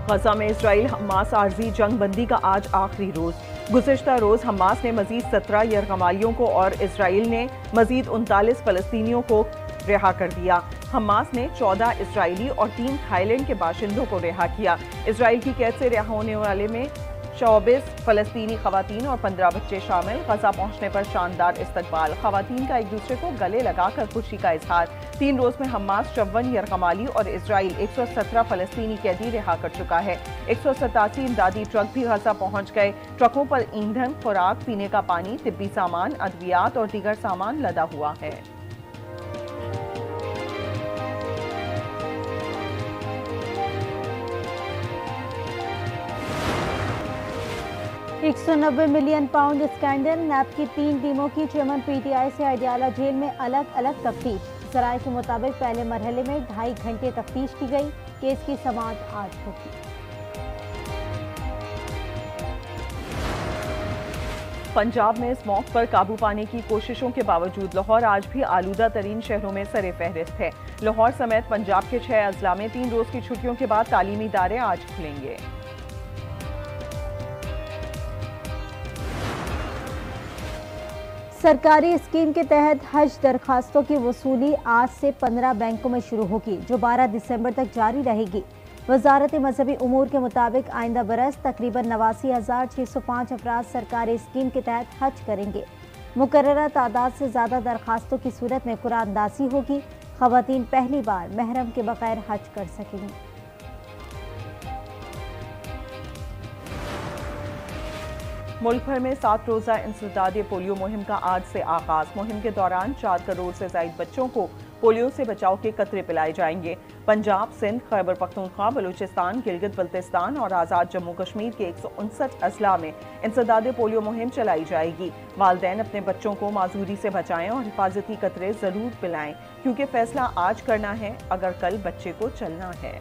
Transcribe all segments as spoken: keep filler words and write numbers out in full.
गजा में Israel Hamas आर्जी जंग बंदी का आज आखिरी रोज। गुज़िश्ता रोज हमास ने मजीद सत्रह यरगमालियों को और इसराइल ने मजीद उनतालीस फलस्तीनियों को रिहा कर दिया। हमास ने चौदह इसराइली और तीन थाईलैंड के बाशिंदों को रिहा किया। इसराइल की कैद से रिहा होने वाले में चौबीस फलस्तीनी खवातीन और पंद्रह बच्चे शामिल। गजा पहुंचने पर शानदार इस्तकबाल, खवातीन का एक दूसरे को गले लगाकर खुशी का इजहार। तीन रोज में हमास चौवन यरगमाली और इसराइल एक सौ सत्रह फलस्तीनी कैदी रिहा कर चुका है। एक सौ सतासी इमदादी ट्रक भी गजा पहुंच गए। ट्रकों पर ईंधन, खुराक, पीने का पानी, तिब्बी सामान, अद्वियात और दीगर सामान लदा हुआ है। एक सौ नब्बे मिलियन पाउंड स्कैंडल, नैब की तीन टीमों की चेयरमैन पीटीआई से अडयाला जेल में अलग अलग तफ्तीश। जराये के मुताबिक पहले मरहले में ढाई घंटे तफ्तीश की गई। केस की समाअत आज होगी। पंजाब में स्मॉग पर काबू पाने की कोशिशों के बावजूद लाहौर आज भी आलूदा तरीन शहरों में सरे फहरिस्त है। लाहौर समेत पंजाब के छह अजला में तीन रोज की छुट्टियों के बाद तालीमी इदारे आज खुलेंगे। सरकारी स्कीम के तहत हज दरखास्तों की वसूली आज से पंद्रह बैंकों में शुरू होगी, जो बारह दिसंबर तक जारी रहेगी। वजारत मजहबी उमूर के मुताबिक आइंदा बरस तकरीबन नवासी हजार छः सौ पाँच अफराद सरकारी स्कीम के तहत हज करेंगे। मुकर्ररा तादाद से ज़्यादा दरखास्तों की सूरत में कुरानदासी होगी। खवातीन पहली बार महरम के बगैर हज कर सकेंगी। मुल्क भर में सात रोजा इंसदादे पोलियो मुहिम का आज से आगाज। मुहिम के दौरान चार करोड़ से ज्यादा बच्चों को पोलियो से बचाव के कतरे पिलाए जाएंगे। पंजाब, सिंध, खैबर पख्तूनख्वा, बलूचिस्तान, गिलगित बल्तिस्तान और आज़ाद जम्मू कश्मीर के एक सौ उनसठ अजला में इंसदादे पोलियो मुहिम चलाई जाएगी। वालिदैन अपने बच्चों को माजूरी से बचाएं और हिफाजती कतरे जरूर पिलाएं, क्योंकि फैसला आज करना है अगर कल बच्चे को चलना है।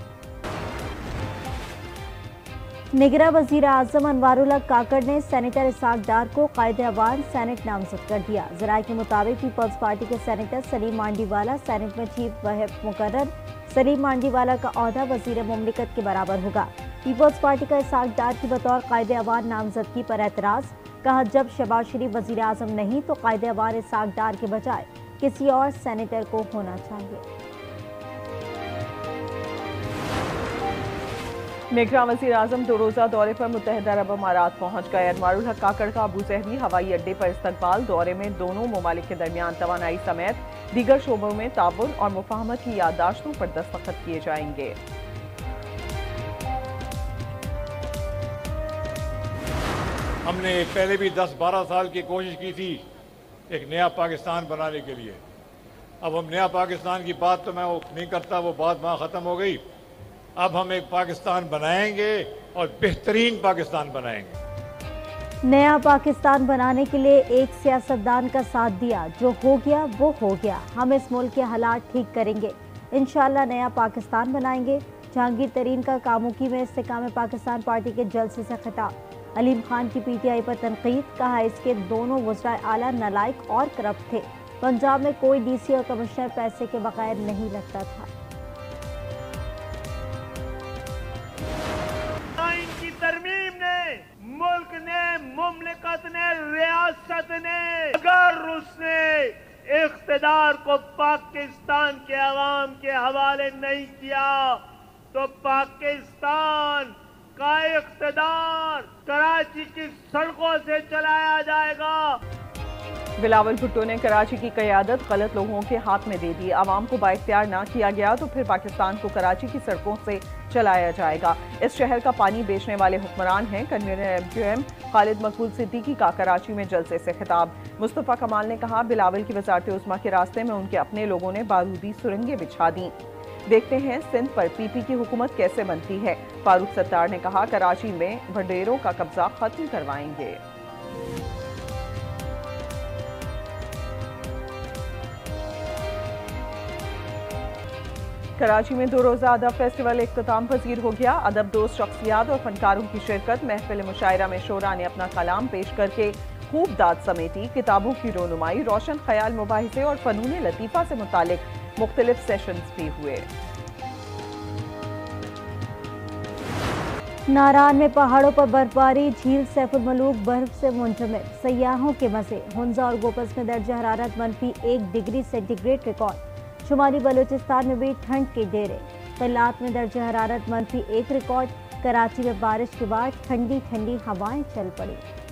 निगरान वजीर आजम अनवारुल्लाह काकड़ ने सेनेटर इसाक डार को कायदे अवान सेनेट नामजद कर दिया। जराये के मुताबिक पीपल्स पार्टी के सेनेटर सलीम मांडीवाला सेनेट में चीफ व्हिप मुकर्रर। सलीम मांडीवाला का ओहदा वजीर मुमलिकत के बराबर होगा। पीपल्स पार्टी का इसाक डार की बतौर कायदे अवान नामजदगी पर एतराज। कहा, जब शहबाज शरीफ वजीर आजम नहीं तो कायदे अवान इसाक डार के बजाय किसी और सेनेटर को होना चाहिए। निगरान वज़ीर आज़म दो रोज़ा दौरे पर मुत्तहिदा अरब अमारात पहुंच गए। अनवारुल हक काकड़ का अबू ज़हबी हवाई अड्डे पर इस्तकबाल। दौरे में दोनों ममालिक के दरमियान तवानाई समेत दीगर शोबों में ताबुन और मुफाहमत की याददाश्तों पर दस्तखत किए जाएंगे। हमने पहले भी दस बारह साल की कोशिश की थी एक नया पाकिस्तान बनाने के लिए। अब हम नया पाकिस्तान की बात तो मैं वो नहीं करता, वो बात वहाँ ख़त्म हो गई। अब हम एक पाकिस्तान बनाएंगे और बेहतरीन पाकिस्तान बनाएंगे। नया पाकिस्तान बनाने के लिए एक सियासतदान का साथ दिया, जो हो गया वो हो गया। हम इस मुल्क के हालात ठीक करेंगे, इंशाल्लाह नया पाकिस्तान बनाएंगे। जहांगीर तरीन का कामुकी में इस्तेकाम पाकिस्तान पार्टी के जलसे से खिताब। अलीम खान की पीटीआई पर तनकीद। कहा, इसके दोनों वज़राए आला नालायक और करप्ट थे। पंजाब में कोई डीसी और कमिश्नर पैसे के बगैर नहीं लगता था। तरमीम ने, मुल्क ने, मुमलिकत ने, रियासत ने अगर उसने इख्तिदार को पाकिस्तान के अवाम के हवाले नहीं किया तो पाकिस्तान का इख्तिदार कराची की सड़कों से चलाया जाएगा। बिलावल भुट्टो ने कराची की क़यादत गलत लोगों के हाथ में दे दी। आवाम को बाइख्तियार ना किया गया तो फिर पाकिस्तान को कराची की सड़कों से चलाया जाएगा। इस शहर का पानी बेचने वाले हुक्मरान हैं। कन्वीनर एमक्यूएम खालिद मकबूल सिद्दीकी का कराची में जलसे से खिताब। मुस्तफ़ा कमाल ने कहा, बिलावल की वज़ारत उज़्मा के रास्ते में उनके अपने लोगों ने बारूदी सुरंगें बिछा दी। देखते हैं सिंध पर पीपी की हुकूमत कैसे बनती है। फारूक सत्तार ने कहा, कराची में भंडेरों का कब्जा खत्म करवाएंगे। कराची में दो रोज़ा अदब फेस्टिवल इख्तिताम पजीर हो गया। अदब दोस्त शख्सियात और फनकारों की शिरकत। महफिल मुशायरा में शोरा ने अपना कलाम पेश करके खूब दाद समेटी। किताबों की रोनुमाई, रोशन ख्याल मुबाहिसे और फनून लतीफ़ा से मुतालिक मुख्तलिफ सेशंस भी हुए। नारान में पहाड़ों पर बर्फबारी, झील सैफुल मलूक बर्फ से मुंजमद, सयाहों के मजे। हुंजा और गोपस में दर्ज हरारत मनफी एक डिग्री सेंटीग्रेड रिकॉर्ड। शुमाली बलूचिस्तान में भी ठंड के डेरे। कलात में दर्ज हरारत मनफी एक रिकॉर्ड। कराची में बारिश के बाद ठंडी ठंडी हवाएं चल पड़ी।